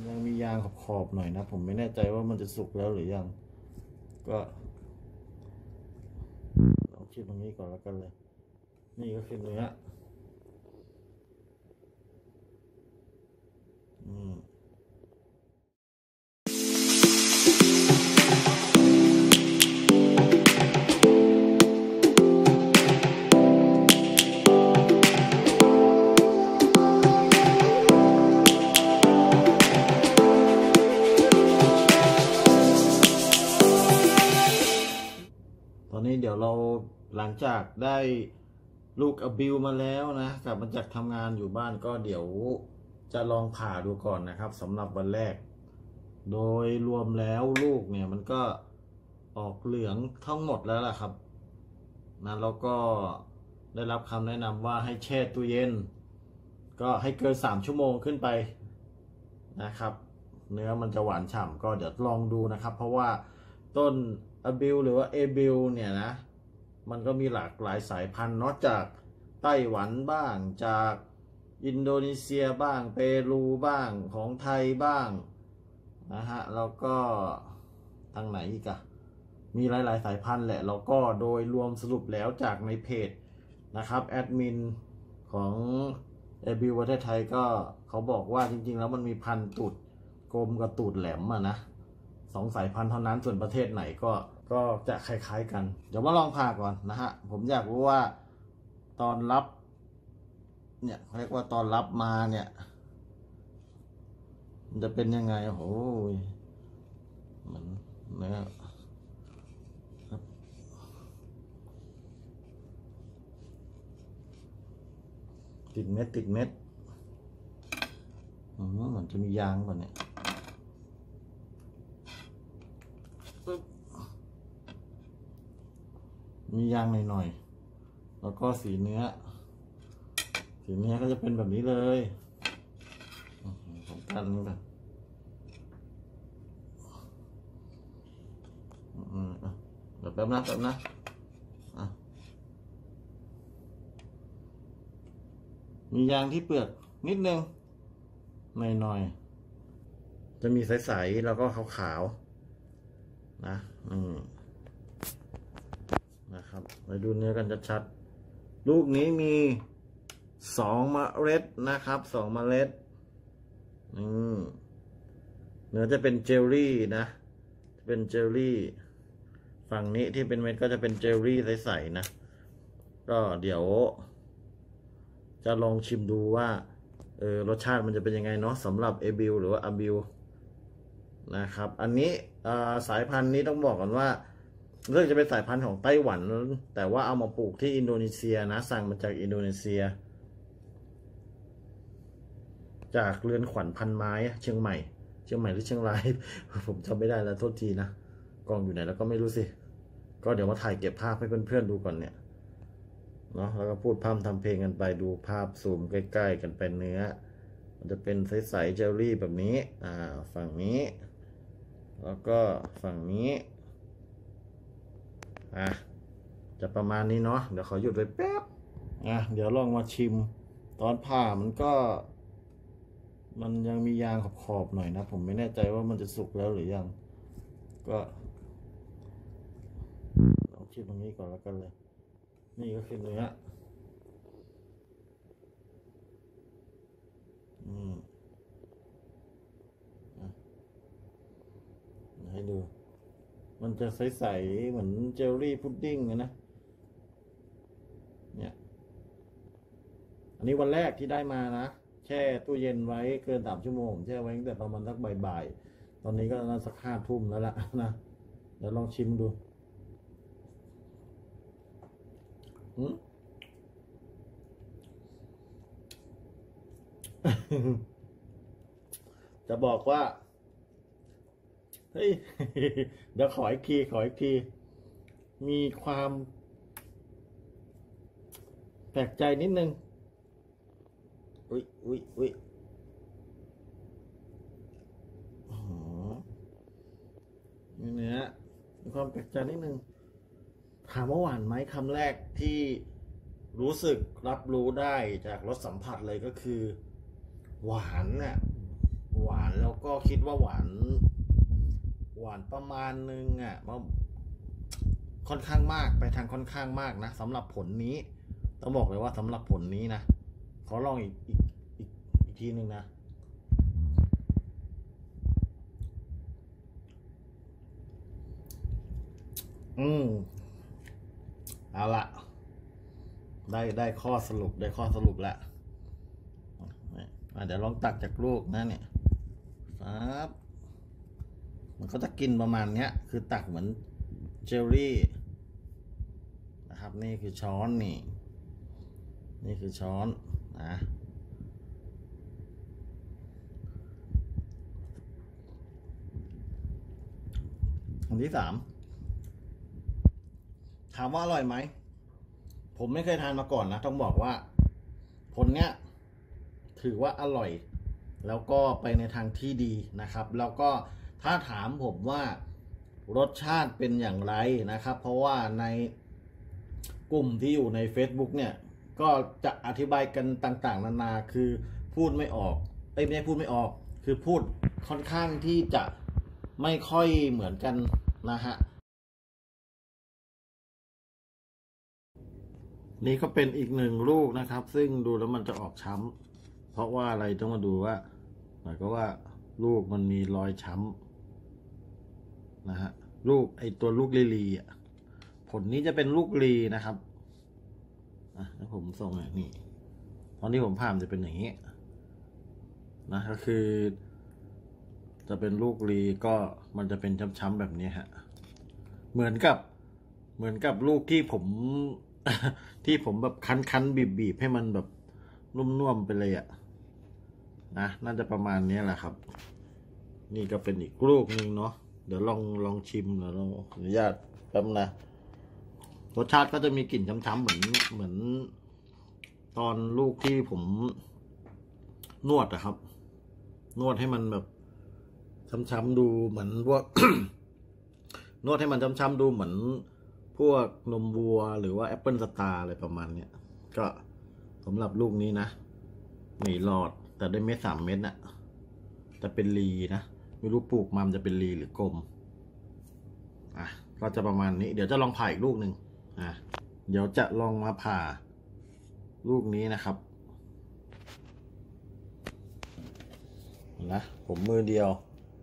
ยังมียางขอบหน่อยนะผมไม่แน่ใจว่ามันจะสุกแล้วหรือยังก็เอาชิมตรงนี้ก่อนแล้วกันเลยนี่ก็คือเนื้อตอนนี้เดี๋ยวเราหลังจากได้ลูกอบิวมาแล้วนะกลับมาจากทำงานอยู่บ้านก็เดี๋ยวจะลองผ่าดูก่อนนะครับสำหรับวันแรกโดยรวมแล้วลูกเนี่ยมันก็ออกเหลืองทั้งหมดแล้วล่ะครับนะแล้วก็ได้รับคำแนะนำว่าให้แช่ตู้เย็นก็ให้เกิน3 ชั่วโมงขึ้นไปนะครับเนื้อมันจะหวานฉ่ำก็เดี๋ยวลองดูนะครับเพราะว่าต้นอบิวหรือว่าเอบิวเนี่ยนะมันก็มีหลากหลายสายพันธุ์นอกจากไต้หวันบ้างจากอินโดนีเซียบ้างเปรูบ้างของไทยบ้างนะฮะแล้วก็ทางไหนอีกอะมีหลายๆสายพันธุ์แหละแล้วก็โดยรวมสรุปแล้วจากในเพจนะครับแอดมินของเอบิวประเทศไทยก็เขาบอกว่าจริงๆแล้วมันมีพันธุ์ตูดกลมกับตูดแหลมอะนะ2 สายพันธุ์เท่านั้นส่วนประเทศไหนก็จะคล้ายๆกันเดี๋ยวมาลองผ่าก่อนนะฮะผมอยากรู้ว่าตอนรับเนี่ยเรียกว่าตอนรับมาเนี่ยมันจะเป็นยังไงโอ้โหเหมือนเนื้อติดเม็ดเหมือนจะมียางก่อนเนี่ยมียางหน่อยๆแล้วก็สีเนื้อก็จะเป็นแบบนี้เลยผมกันนี่แบบแป๊บนะมียางที่เปลือกนิดนึงหน่อยจะมีใสๆแล้วก็ขาวๆนะนะครับมาดูเนื้อกันชัดๆลูกนี้มี2 เมล็ดนะครับ2 เมล็ดเนื้อจะเป็นเจลลี่นะเป็นเจลลี่ฝั่งนี้ที่เป็นเม็ดก็จะเป็นเจลลี่ใสๆนะก็เดี๋ยวจะลองชิมดูว่ารสชาติมันจะเป็นยังไงเนาะสำหรับเอบิวหรือว่าอาบิวนะครับอันนี้สายพันธุ์นี้ต้องบอกก่อนว่าเรื่องจะเป็นสายพันธุ์ของไต้หวันแต่ว่าเอามาปลูกที่อินโดนีเซียนะสั่งมาจากอินโดนีเซียจากเรือนขวัญพันไม้เชียงใหม่หรือเชียงราย ผมจำไม่ได้แล้วโทษทีนะกล้องอยู่ไหนแล้วก็ไม่รู้สิก็เดี๋ยวมาถ่ายเก็บภาพให้เพื่อนๆดูก่อนเนี่ยเนาะแล้วก็พูดพร่ำทำเพลงกันไปดูภาพซูมใกล้ๆกันเป็นเนื้อมันจะเป็นใสๆเจลลี่แบบนี้ฝั่งนี้แล้วก็ฝั่งนี้จะประมาณนี้เนาะเดี๋ยวขอหยุดไว้แป๊บเดี๋ยวลองมาชิมตอนผ่ามันยังมียางขอบหน่อยนะผมไม่แน่ใจว่ามันจะสุกแล้วหรือยังก็เอาชิมตรงนี้ก่อนแล้วกันเลยนี่ก็คือเนื้อให้ดูมันจะใสๆเหมือนเจลลี่พุดดิ้งนะเนี่ยอันนี้วันแรกที่ได้มานะแช่ตู้เย็นไว้เกิน3 ชั่วโมงแช่ไว้ตั้งแต่ประมาณสักบ่ายๆตอนนี้ก็น่าสัก5 ทุ่มแล้วล่ะนะเดี๋ยวลองชิมดูจะบอกว่าเฮ้ย เดี๋ยวขออีกทีมีความแปลกใจนิดนึงอุ้ยเนื้อมีความแปลกใจนิดนึงถามว่าหวานไหมคำแรกที่รู้สึกรับรู้ได้จากรสสัมผัสเลยก็คือหวานน่ะหวานแล้วก็คิดว่าหวานประมาณนึงอ่ะค่อนข้างมากไปทางค่อนข้างมากนะสำหรับผลนี้ต้องบอกเลยว่าสำหรับผลนี้นะขอลองอีกทีนึงนะเอาละได้ข้อสรุปแล้วเดี๋ยวลองตักจากลูกนะเนี่ยครับมันก็จะกินประมาณเนี้ยคือตักเหมือนเจลลี่นะครับนี่คือช้อนนี่คือช้อนนะอันที่3ถามว่าอร่อยไหมผมไม่เคยทานมาก่อนนะต้องบอกว่าผลเนี้ยถือว่าอร่อยแล้วก็ไปในทางที่ดีนะครับแล้วก็ถ้าถามผมว่ารสชาติเป็นอย่างไรนะครับเพราะว่าในกลุ่มที่อยู่ใน Facebook เนี่ยก็จะอธิบายกันต่างๆนานาคือพูดไม่ออกไม่ใช่พูดไม่ออกคือพูดค่อนข้างที่จะไม่ค่อยเหมือนกันนะฮะนี่ก็เป็นอีก1ลูกนะครับซึ่งดูแล้วมันจะออกช้ำเพราะว่าอะไรต้องมาดูว่าหมายก็ว่าลูกมันมีรอยช้ำนะฮะลูกตัวลูกลีอ่ะผลนี้จะเป็นลูกลีนะครับแล้วผมส่งนี่ตอนที่ผมผ่านจะเป็นอย่างนี้นะก็คือจะเป็นลูกลีก็มันจะเป็นช้ำๆแบบนี้ฮะเหมือนกับลูกที่ผมแบบคั้นบีบให้มันแบบนุ่มๆไปเลยอ่ะนะน่าจะประมาณนี้แหละครับนี่ก็เป็นอีกลูกนึงเนาะเดี๋ยวลองชิมแล้วลองอนุญาตแป๊บนะรสชาติก็จะมีกลิ่นช้ำๆเหมือนตอนลูกที่ผมนวดอะครับนวดให้มันแบบช้ำๆดูเหมือนพวก นวดให้มันช้ำๆดูเหมือนพวกนมวัวหรือว่าแอปเปิลสตาร์อะไรประมาณเนี้ยก็สำหรับลูกนี้นะ1 หลอดแต่ได้เม็ด3 เม็ดน่ะจะเป็นรีนะไม่รู้ปลูกมันจะเป็นรีหรือกลมก็จะประมาณนี้เดี๋ยวจะลองผ่าอีกลูกหนึ่งเดี๋ยวจะลองมาผ่าลูกนี้นะครับนะผมมือเดียว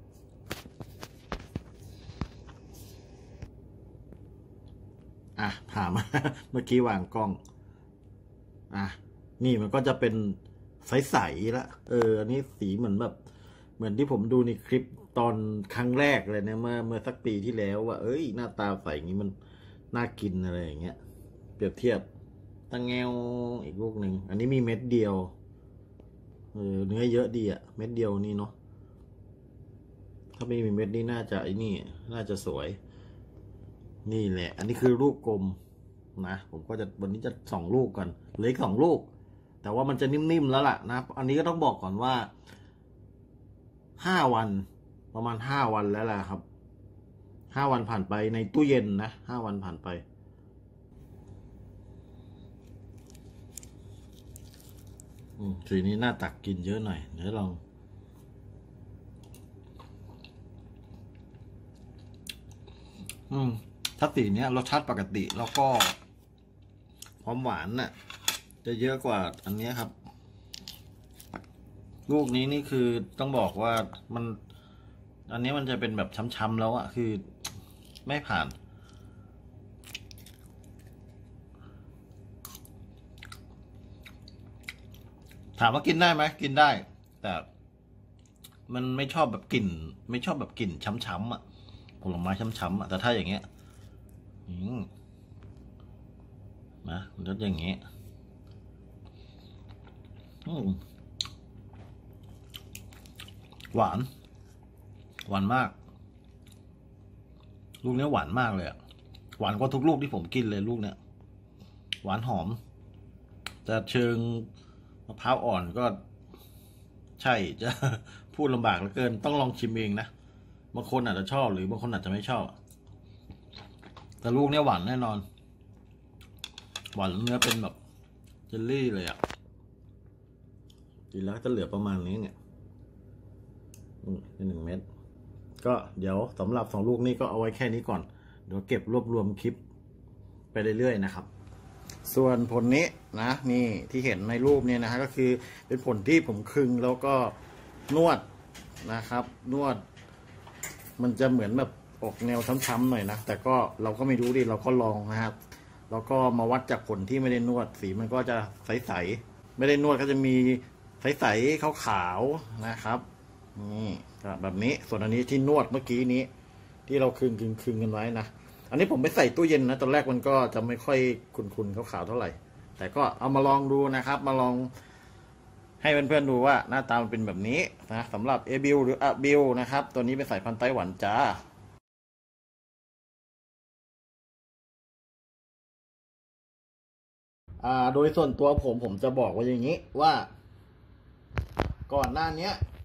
ผ่ามา เมื่อกี้วางกล้องนี่มันก็จะเป็นใสๆละอันนี้สีเหมือนที่ผมดูในคลิปตอนครั้งแรกเลยนะเมื่อสักปีที่แล้วว่าหน้าตาใสอย่างนี้มันน่ากินอะไรอย่างเงี้ยเปรียบเทียบตั้งแงวอีกลูกหนึ่งอันนี้มีเม็ดเดียวเนื้อเยอะดีอะเม็ดเดียวนี่เนาะถ้าไม่มีเม็ดนี่น่าจะนี่น่าจะสวยนี่แหละอันนี้คือลูกกลมนะผมก็จะวันนี้จะ2 ลูกกันเหลืออีก2 ลูกแต่ว่ามันจะนิ่มๆแล้วล่ะนะอันนี้ก็ต้องบอกก่อนว่า5 วันประมาณ5 วันแล้วล่ะครับ5 วันผ่านไปในตู้เย็นนะ5 วันผ่านไปสีนี้น่าตักกินเยอะหน่อยเดี๋ยวลองถ้าสีนี้รสชาติปกติแล้วก็ความหวานน่ะจะเยอะกว่าอันนี้ครับลูกนี้นี่คือต้องบอกว่าอันนี้มันจะเป็นแบบช้ำๆแล้วอะคือไม่ผ่านถามว่ากินได้ไหมกินได้แต่มันไม่ชอบแบบกลิ่นช้ำๆอะผลไม้ช้ำๆอะแต่ถ้าอย่างเงี้ยนะมันจะอย่างเงี้ยหวานมากลูกนี้หวานมากเลยอะหวานกว่าทุกลูกที่ผมกินเลยลูกเนี้ยหวานหอมแต่เชิงมะพร้าวอ่อนก็ใช่จะพูดลำบากเหลือเกินต้องลองชิมเองนะบางคนอาจจะชอบหรือบางคนอาจจะไม่ชอบแต่ลูกนี้หวานแน่นอนหวานเนื้อเป็นแบบเจลลี่เลยอ่ะกินแล้วจะเหลือประมาณนี้เนี่ย 1 เม็ดก็เดี๋ยวสำหรับ2 ลูกนี้ก็เอาไว้แค่นี้ก่อนเดี๋ยวเก็บรวบรวมคลิปไปเรื่อยๆนะครับส่วนผลนี้นะนี่ที่เห็นในรูปเนี่ยนะฮะก็คือเป็นผลที่ผมคึงแล้วก็นวดนะครับนวดมันจะเหมือนแบบออกแนวช้ำๆหน่อยนะแต่ก็เราก็ไม่รู้ดิเราก็ลองนะครับแล้วก็มาวัดจากผลที่ไม่ได้นวดสีมันก็จะใสๆไม่ได้นวดก็จะมีใสๆขาวๆนะครับนี่แบบนี้ส่วนอันนี้ที่นวดเมื่อกี้นี้ที่เราคึงกันไว้นะอันนี้ผมไปใส่ตู้เย็นนะตอนแรกมันก็จะไม่ค่อยขุ่นๆขาวๆเท่าไหร่แต่ก็เอามาลองดูนะครับมาลองให้เพื่อนๆดูว่าหน้าตามันเป็นแบบนี้นะสำหรับ A-Bill หรือ A-Bill นะครับตัวนี้เป็นสายพันธุ์ไต้หวันจ้าโดยส่วนตัวผมจะบอกว่าอย่างนี้ว่าก่อนหน้านี้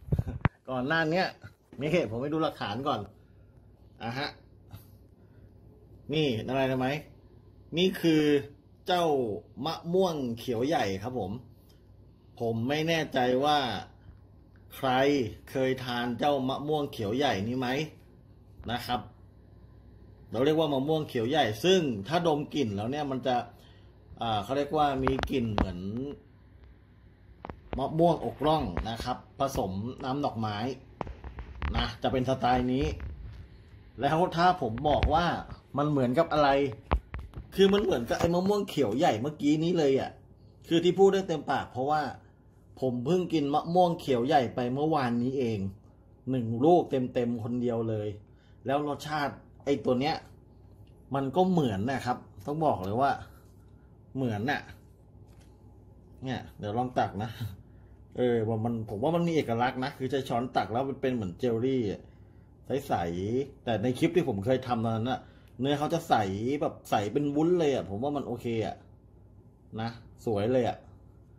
นี่ผมไปดูหลักฐานก่อนฮะนี่อะไรนะไหมนี่คือเจ้ามะม่วงเขียวใหญ่ครับผมไม่แน่ใจว่าใครเคยทานเจ้ามะม่วงเขียวใหญ่นี้ไหมนะครับเราเรียกว่ามะม่วงเขียวใหญ่ซึ่งถ้าดมกลิ่นแล้วเนี่ยมันจะเขาเรียกว่ามีกลิ่นเหมือนมะม่วงอกร่องนะครับผสมน้ำดอกไม้นะจะเป็นสไตล์นี้แล้วถ้าผมบอกว่ามันเหมือนกับอะไรคือมันเหมือนกับไอ้มะม่วงเขียวใหญ่เมื่อกี้นี้เลยอ่ะคือที่พูดได้เต็มปากเพราะว่าผมเพิ่งกินมะม่วงเขียวใหญ่ไปเมื่อวานนี้เอง1 ลูกเต็มคนเดียวเลยแล้วรสชาติไอ้ตัวเนี้ยมันก็เหมือนนะครับต้องบอกเลยว่าเหมือนน่ะเนี่ยเดี๋ยวลองตักนะผมว่ามันมีเอกลักษณ์นะคือใช้ช้อนตักแล้วมันเป็นเหมือนเจลลี่ใสๆแต่ในคลิปที่ผมเคยทำตอนนั้นน่ะเนื้อเขาจะใสแบบใสเป็นวุ้นเลยอ่ะผมว่ามันโอเคอ่ะนะสวยเลยอ่ะ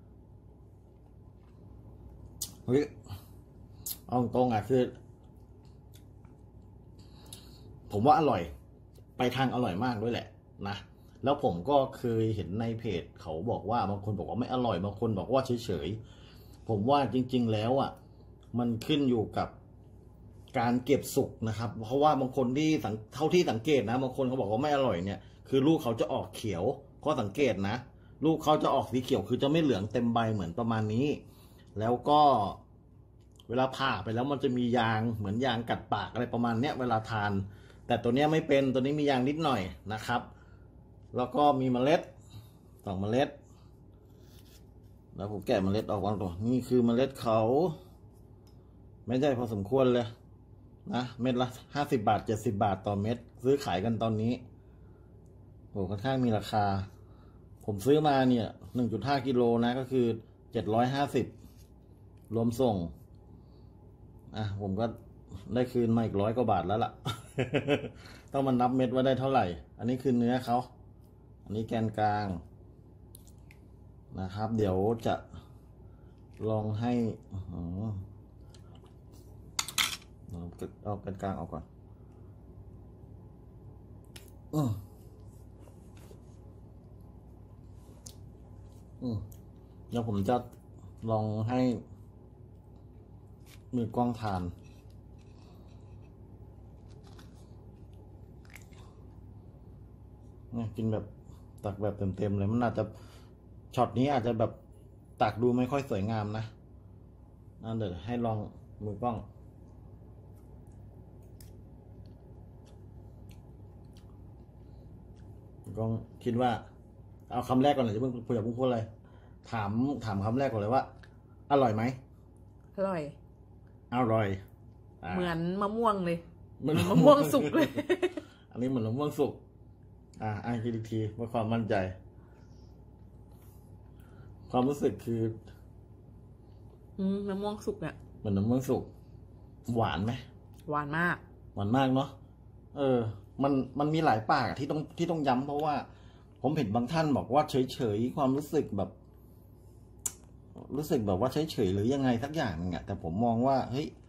เฮ้ยเอาตรงอ่ะคือผมว่าอร่อยไปทางอร่อยมากด้วยแหละนะแล้วผมก็เคยเห็นในเพจเขาบอกว่าบางคนบอกว่าไม่อร่อยบางคนบอกว่าเฉยๆผมว่าจริงๆแล้วอ่ะมันขึ้นอยู่กับการเก็บสุกนะครับเพราะว่าบางคนที่เท่าที่สังเกตนะบางคนเขาบอกว่าไม่อร่อยเนี่ยคือลูกเขาจะออกเขียวก็สังเกตนะลูกเขาจะออกสีเขียวคือจะไม่เหลืองเต็มใบเหมือนประมาณนี้แล้วก็เวลาผ่าไปแล้วมันจะมียางเหมือนยางกัดปากอะไรประมาณเนี้ยเวลาทานแต่ตัวนี้ไม่เป็นตัวนี้มียางนิดหน่อยนะครับแล้วก็มีเมล็ด2 เมล็ดแล้วผมแกะเมล็ดออกมาตัวนี่คือเมล็ดเขาไม่ใช่พอสมควรเลยนะเม็ดละ50 บาท70 บาทต่อเม็ดซื้อขายกันตอนนี้โอ้ค่อนข้างมีราคาผมซื้อมาเนี่ย 1.5 กิโลนะก็คือ750รวมส่งผมก็ได้คืนมาอีก100 กว่าบาทแล้วล่ะ ต้องมานับเม็ดว่าได้เท่าไหร่อันนี้คือเนื้อเขาอันนี้แกนกลางนะครับเดี๋ยวจะลองให้เอาแกนกลางออกก่อนเดี๋ยวผมจะลองให้มือกล้องทานเนี่ยกินแบบตักแบบเต็มๆเลยมันอาจจะช็อตนี้อาจจะแบบตักดูไม่ค่อยสวยงามนะเดี๋ยวให้ลองมือกล้องคิดว่าเอาคำแรกก่อนเลยอย่าเพิ่งพูดอะไรถามคำแรกก่อนเลยว่าอร่อยไหมอร่อยเหมือนมะม่วงเลยเหมือนมะม่วงสุกเลยอันนี้เหมือนมะม่วงสุกคิดอีกทีเพื่อความมั่นใจความรู้สึกคือมะม่วงสุกเนี่ยเหมือนมะม่วงสุกหวานไหมหวานมากเนาะมันมีหลายปากที่ต้องย้ำเพราะว่าผมเห็นบางท่านบอกว่าเฉยความรู้สึกแบบว่าเฉยหรือยังไงสักอย่างนึงแต่ผมมองว่าเฮ้ย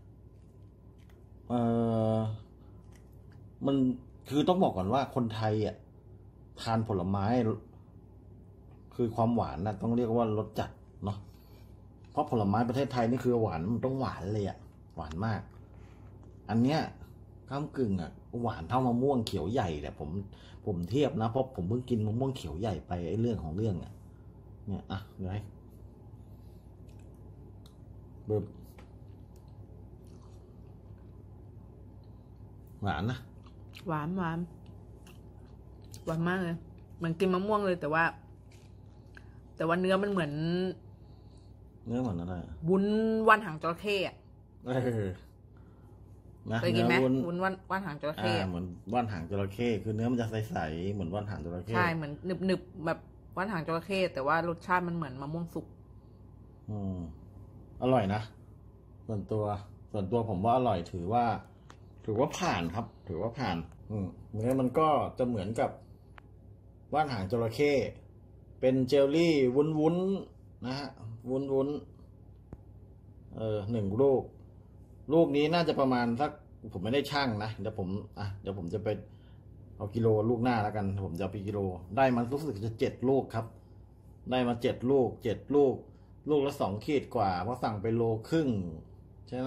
มันคือต้องบอกก่อนว่าคนไทยทานผลไม้คือความหวานต้องเรียกว่ารสจัดเนาะเพราะผลไม้ประเทศไทยนี่คือหวานมันต้องหวานเลยหวานมาก อันเนี้ยก้ามกึ่งอ่ะหวานเท่ามะม่วงเขียวใหญ่แหละผมเทียบนะเพราะผมเพิ่งกินมะม่วงเขียวใหญ่ไปไอ้เรื่องของเรื่องอ่ะเนี่ยอ่ะเดี๋ยวให้เบิบหวานนะหวานมากเลยเหมือนกินมะม่วงเลยแต่ว่าเนื้อมันเหมือนอะไรวุ้นว่านหางจระเข้อะนะเคยกินไหมวุ้นว่านหางจระเข้เหมือนว่านหางจระเข้คือเนื้อมันจะใสๆเหมือนว่านหางจระเข้ใช่เหมือนหนึบแบบว่านหางจระเข้แต่ว่ารสชาติมันเหมือนมะม่วงสุกอร่อยนะส่วนตัวผมว่าอร่อยถือว่าผ่านครับถือว่าผ่านเนื้อมันก็จะเหมือนกับว่านหางจระเข้เป็นเจลลี่วุ้นนะฮะวุ้น1 ลูกนี้น่าจะประมาณสักผมไม่ได้ชั่งนะเดี๋ยวผมจะไปเอากิโลลูกหน้าแล้วกันผมจะเอาไปกิโลได้มันรู้สึกจะ7 ลูกครับได้มา7 ลูกลูกละ2 ขีดกว่าเพราะสั่งไป1.5 โลใช่ไหม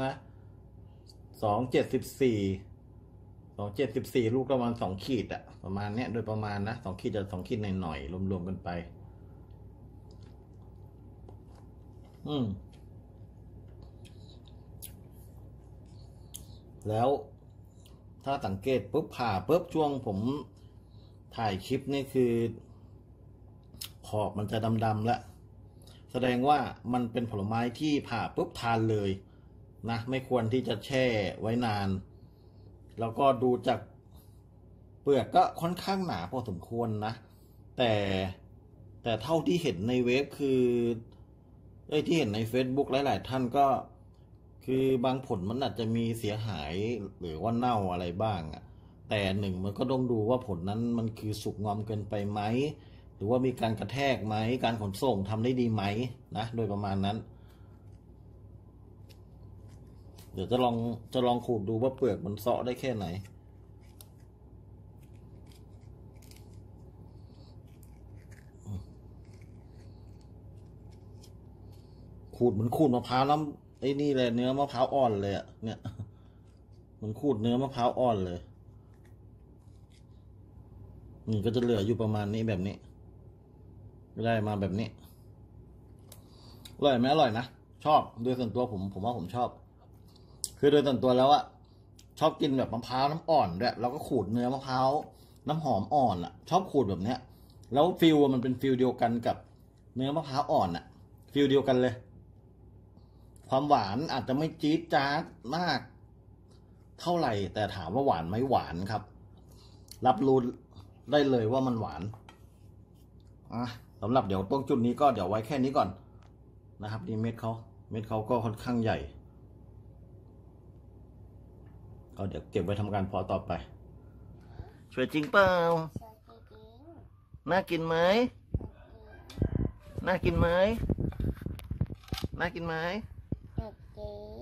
2.74 ลูกประมาณ2 ขีดอะประมาณเนี้ยโดยประมาณนะ2 ขีดจะ2 ขีดหน่อยรวมกันไปแล้วถ้าสังเกตผ่าช่วงผมถ่ายคลิปนี่คือขอบมันจะดำๆแล้วแสดงว่ามันเป็นผลไม้ที่ผ่าทานเลยนะไม่ควรที่จะแช่ไว้นานแล้วก็ดูจากเปลือกก็ค่อนข้างหนาพอสมควรนะแต่เท่าที่เห็นในเว็บคือที่เห็นใน Facebook หลายๆท่านก็คือบางผลมันอาจจะมีเสียหายหรือว่าเน่าอะไรบ้างอ่ะแต่มันก็ต้องดูว่าผลนั้นมันคือสุกงอมเกินไปไหมหรือว่ามีการกระแทกไหมการขนส่งทำได้ดีไหมนะโดยประมาณนั้นเดี๋ยวจะลองขูดดูว่าเปลือกมันเซาะได้แค่ไหนขูดเหมือนขูดมะพร้าวน้ำไอ้นี่เลยเนื้อมะพร้าวอ่อนเลยอ่ะเนี่ยมันขูดเนื้อมะพร้าวอ่อนเลยนี่ก็จะเหลืออยู่ประมาณนี้แบบนี้ได้มาแบบนี้อร่อยไหมอร่อยนะชอบโดยส่วนตัวผมว่าผมชอบคือโดยส่วนตัวแล้วอะชอบกินแบบมะพร้าวน้ำอ่อนด้วยแล้วก็ขูดเนื้อมะพร้าวน้ำหอมอ่อนอะชอบขูดแบบเนี้ยแล้วฟิลมันเป็นฟิลเดียวกันกับเนื้อมะพร้าวอ่อนอะฟิลเดียวกันเลยความหวานอาจจะไม่จี๊ดจ๊าดมากเท่าไหร่แต่ถามว่าหวานไหมหวานครับรับรู้ได้เลยว่ามันหวานสำหรับเดี๋ยวตรงจุดนี้ก็เดี๋ยวไว้แค่นี้ก่อนนะครับนี่เม็ดเขาก็ค่อนข้างใหญ่ก็เดี๋ยวเก็บไว้ทำการเพาะต่อไปช่วยจริงเปล่าน่ากินไหมน่ากินไหมน่ากินไหม